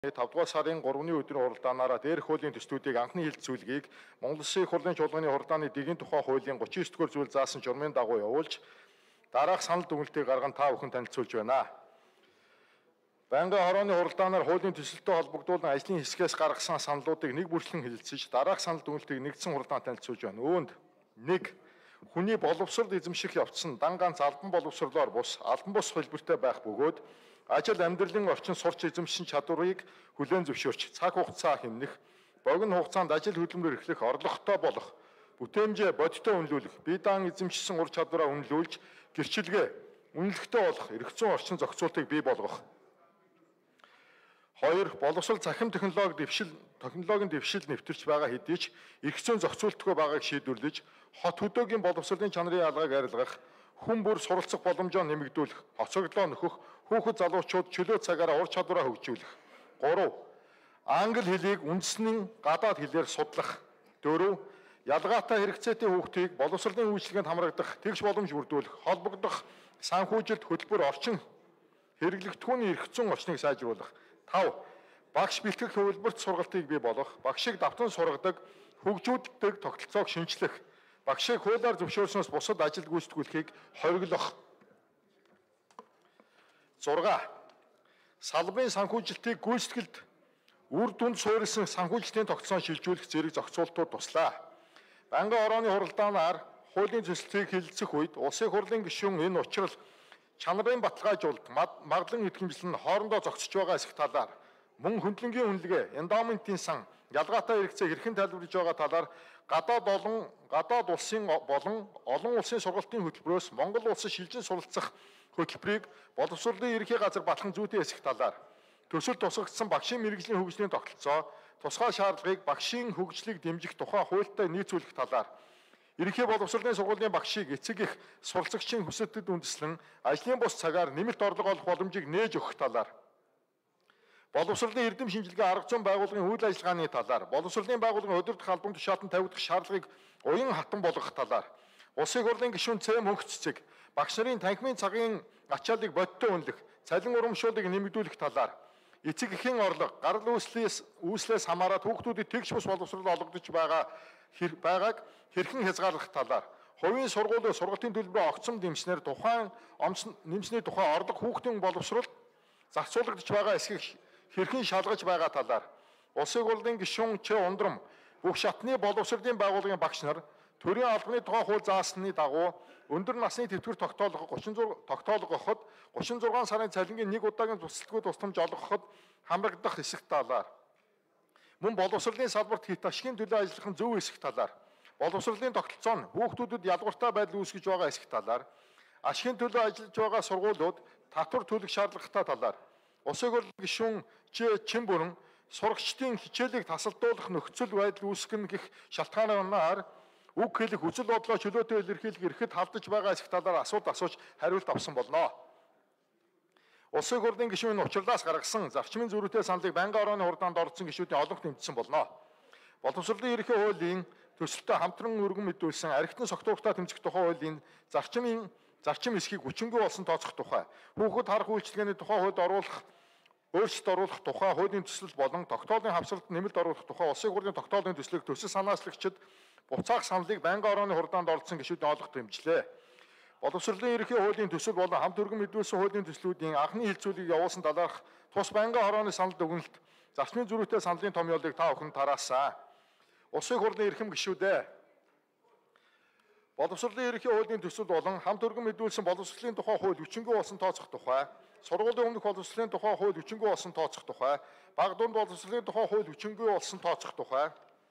5 дугаар сарын 3-ны өдрийн хуралдаанаараа дээрх хуулийн төслүүдийг анхны хилцүүлгийг Монгол Улсын их хурлын чуулганы хуралдааны дэгийн тухай хуулийн 39 дугаар зүйл заасан журмын дагуу явуулж дараах санал дүгнэлтийг гарган та бүхэн танилцуулж байна. Байнгын хорооны хуралдаанаар хуулийн төсөлтөд холбогдуулан ажлын хэсгээс гаргасан саналуудыг нэг бүрчлэн хэлэлцэж дараах санал дүгнэлтийг нэгдсэн хуралдаанд танилцуулж байна. Үүнд 1. Хүний боловсрол эзэмших явцсан дан ганц албан боловсролоор бус албан бус хэлбэртэй байх бөгөөд ажил амьдралын орчин сурч эзэмшсэн чадварыг хүлээн зөвшөөрч цаг хугацаа хэмнэх, богино хугацаанд ажил хөдөлмөр эрхлэх, орлоготой болох, бүтээмжээ бодиттой үнэлүүлэх, бие даан эзэмшсэн ур чадвараа үнэлүүлж, гэрчилгээ үнэлэхтэй болох эрх зүйн орчин зохицуултыг бий болгох. 2. Боловсрол захин технологийн дэвшил нэвтэрч байгаа хэдий ч эрх зүйн зохицуултгүй байгааг шийдвэрлэж, хот хөдөөгийн боловсролын чанарын ялгааг арилгах, хүн бүр суралцах боломжоо нэмэгдүүлэх, хоцроглоо нөхөх, хүүхэд залуучууд чөлөө цагаараа ур чадвараа хөгжүүлэх. 3. Англи хэлийг үндэсний гадаад хэлээр судлах. 4. Ялгаатай хэрэгцээтэй хүүхдийг боловсролын үйлчилгээнд хамрагдах, тэгш боломж бүрдүүлэх, холбогдох, санхүүжилт, хөтөлбөр орчин хэрэглэгдэхүүний эрх зүйн орчныг сайжруулах. 5. Багш бэлтгэх хөвлбөрт сургалтыг бий болгох, багшийг давтан сургадаг, хөгжүүлдэг тогтолцоог шинжлэх, багшийг хуулиар зөвшөөрснөөс бусад ажил гүйцэтгүүлэхийг хориглох. 6. Салбарын санхүүжилтийг гүйцэтгэлд үр дүнд суурилсан санхүүжилтийн тогтолцоон шилжүүлэх зэрэг зохицуултууд туслаа. Байнгын хорооны хуралдаанаар хуулийн төслийг хэлэлцэх үед улсын хурлын гишүүн энэ учрал чанарын баталгаажуулалт, магадлан идэвхжил нь хоорондоо зохицож байгаа эсэх талаар мөн хөндлөнгийн үнэлгээ, эндоментийн сан, ялгаатай хэрэгцээ хэрхэн тайлбарлаж байгаа талаар гадаад улсын болон олон улсын сургалтын хөтөлбөрөөс Монгол улсад шилжин суралцах хөтөлбөрийг боловсролын ерөнхий газар батлан зүйтэй эсэх талаар төсөл тусгагдсан багшийн мэргэжлийн хөгжлийн тогтолцоо, тусгай шаардлагыг багшийн хөгжлийг дэмжих тухай хуультай нийцүүлэх талаар ерөнхий боловсролын сургуулийн багшийг эцэг их суралцагчийн хүсэлтэд үндэслэн ажлын бус цагаар нэмэлт орлого олох боломжийг нээж өгөх талаар, боловсролын эрдэм шинжилгээ арга зүйн байгууллагын үйл ажиллагааны талаар, боловсролын байгууллагын удирдах албан тушаалтан тавигдах шаардлагыг уян хатан болгох талаар, улсын хурлын гишүүн Цэм хөнгө цэцэг, багш нарын танхимын цагийн ачааллыг бодиттой үнэлэх, цалин урамшууллыг нэмэгдүүлэх талаар, эцэг эхийн орлого, гарал үүслээс хамаарат хүүхдүүдэд тэгш бус боловсрол олгодож байгааг хэрхэн хязгаарлах талаар, хувийн сургуулийн сургалтын төлбөрөө огцом нэмснээр нэмсний тухай орлого хүүхдийн боловсролд зарцуулагдж байгаа эсхийг хэрхэн шалгаж байгаа талаар, улсын хурлын гишүүн Ч Ундрам бүх шатны боловсролын байгууллагын багш нар төрийн албаны тухай хууль заасны дагуу өндөр насны тэтгэвэр тогтоологоход 36 сарын цалингийн нэг удаагийн тусалгүй тусламж олгоход хамрагдах эсэх талаар, мөн боловсролын салбарт хит ашигын төлөө ажиллах зөв эсэх талаар, боловсролын тогтолцоо нь хүүхдүүдэд ялгууртай байдал үүсгэж байгаа эсэх талаар, ашигын төлөө ажиллаж байгаа сургуулиуд татвар төлөх шаардлагатай талаар, улсын хурлын гишүүн Чин бүрэн сурагчдын хичээлийг тасалдуулах нөхцөл байдал үүсгэн гэх шалтгаанаар үг хэлэх, үзэл бодлоо чөлөөтэй илэрхийлэх эрхэд халдаж байгаа эсэх талаар асуулт асууж хариулт авсан болно. Улсын хурлын гишүүн учрлаас гаргасан зарчмын зөрүүтэй саналыг байнгын хорооны хуралдаанд оролцсон гишүүдийн олонх нэмэгдсэн болно. Боловсролын ерөнхий хуулийн төсөлтөд хамтран өргөн мэдүүлсэн архитектурын согтууртаа тэмцэх тухай хуулийн зарчим эсхийг хүчингүй болсон тооцох тухай, хүүхэд харах үйлчилгээний тухай хуульд өөрчлөлт оруулах тухай хуулийн төсөл болон тогтоолын хавсралд нэмэлт оруулах тухай улсын хурлын тогтоолын төслийг төсөл санаачлагчид буцаах саналыг байнгын хорооны хуралдаанд оролцсон гишүүдийн олонх дэмжлээ. Боловсролын ерөнхий хуулийн төсөл болон хамт өргөн мэдүүлсэн хуулийн төслүүдийн анхны хилцүүлгийг явуулсан талаарх тус байнгын хорооны санал дүгнэлт, зарчмын зөрүүтэй саналын томьёолыг та бүхэн тараасан. Улсын хурлын эрхэм гишүүдээ, боловсролын ерөнхий хуулийн төсөл болон хамт өргөн мэдүүлсэн боловсролын тухай хууль хүчингүй болсон тооцох тухай, сургуулийн өмнөх боловсролын тухай хууль хүчингүй болсон тооцох тухай, бага дунд боловсролын тухай хууль хүчингүй болсон тооцох тухай,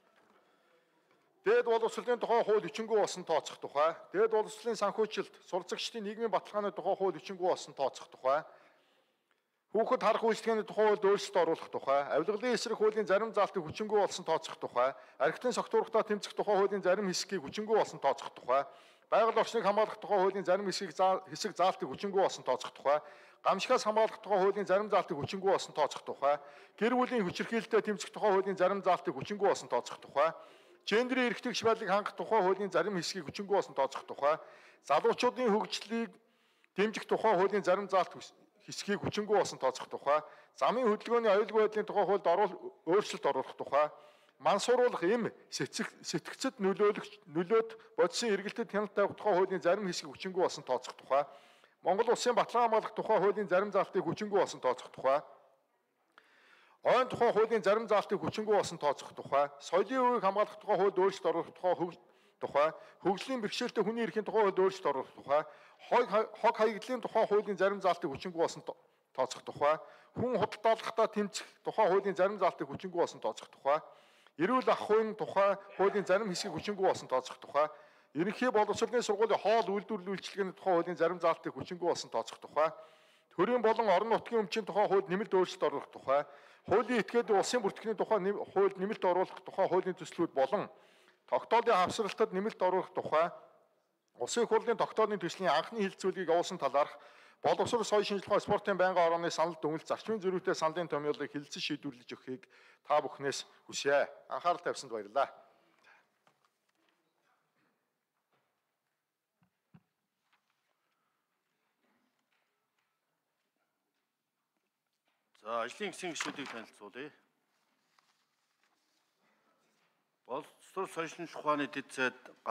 дээд боловсролын тухай хууль хүчингүй болсон тооцох тухай, дээд боловсролын санхүүжилт, суралцагчдын нийгмийн баталгааны тухай хууль хүчингүй болсон тооцох тухай, хүүхэд харах үйлчилгээний тухай хуульд өөрчлөлт оруулах тухай, авилгалын эсрэг хуулийн зарим заалтыг хүчингүй болсон тооцох тухай, архитектурын согтууртаа тэмцэх тухай хуулийн зарим хэсгийг хүчингүй болсон тооцох тухай, байгаль орчныг хамгаалах тухай хуулийн зарим хэсэг заалтыг хүчингүй болсон тооцох тухай, гамшигаас хамгаалах тухай хуулийн зарим заалтыг хүчингүй болсон тооцох тухай, гэр бүлийн хүчирхийлэлтэд тэмцэх тухай хуулийн зарим заалтыг хүчингүй болсон тооцох тухай, гендерийн эрх тэгш байдлыг хангах тухай хуулийн зарим хэсгийг хүчингүй болсон тооцох тухай, залуучуудын хөгжлийг дэмжих тухай хуулийн зарим заалт хэсгийг хүчингүй болсон тооцох тухай, замын хөдөлгөөний аюулгүй байдлын тухай хуульд өөрчлөлт оруулах тухай, мансууруулах эм сэтгцэд нөлөөд бодисын эргэлтэд хяналт тавих тухай хуулийн зарим хэсгийг хүчингүй болсон тооцох тухай, Монгол улсын батлан хамгаалах тухай хуулийн зарим заалтыг хүчингүй болсон тооцох тухай, ойн тухай хуулийн зарим заалтыг хүчингүй болсон тооцох тухай, соёлын үеийг хамгаалах тухай хуульд өөрчлөлт оруулах тухай, хөгжлийн бэрхшээлтэй хүний эрхийн тухай хуульд өөрчлөлт оруулах тухай, хог хаягдлын тухай хуулийн зарим заалтыг хүчингүй болсон тооцох тухай, хүн худалдаалахдаа тэмцэх тухай хуулийн зарим заалтыг хүчингүй болсон тооцох тухай, эрүүл ах хуйн тухай хуулийн зарим хэсгийг хүчингүй болсон тооцох тухай, ерөнхий боловсролын сургуулийн хоол үйлдвэрлэл үйлчилгээний тухай хуулийн зарим заалтыг хүчингүй болсон тооцох тухай, төрийн болон орон нутгийн өмчийн тухай хууль нэмэлт өөрчлөлт оруулах тухай, хуулийн этгээдийн улсын бүртгэгний тухай хууль нэмэлт оруулах тухай хуулийн төслүүд болон тогтоолын хавсралтад нэмэлт оруулах тухай, улсын их хурлын тогтоолын төслийн анхны хилцүүлгийг явуулсан талаарх боловсрол соёлын шинжилгээ спортын байнгын орооны санал дүгнэлт зарчмын зөрүүтэй саналын томьёолыг хэлэлцэн шийдвэрлэж өгөхийг та бүхнээс хүсье. Анхаарал тавьсанд баярлалаа. За, ажлын хэсгийн гишүүдийг танилцуулъя. Боловсрол соёлын ухааны дэд сайд